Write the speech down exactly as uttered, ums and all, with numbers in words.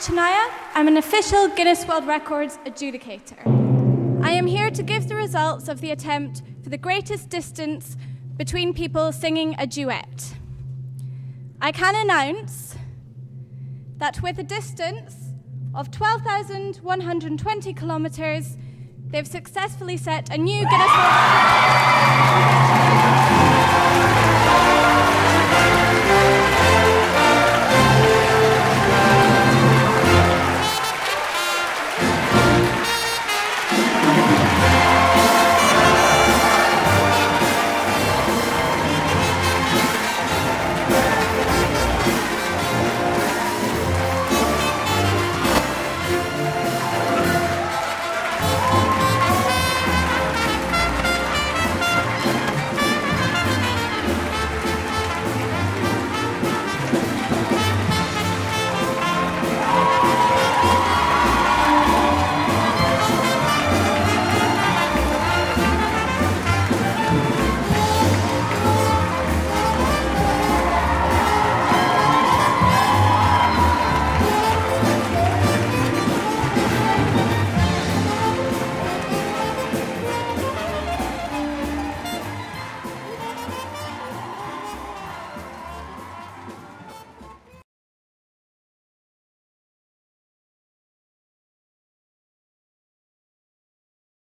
Shania. I'm an official Guinness World Records adjudicator. I am here to give the results of the attempt for the greatest distance between people singing a duet. I can announce that with a distance of twelve thousand one hundred twenty kilometres, they've successfully set a new Guinness World Record.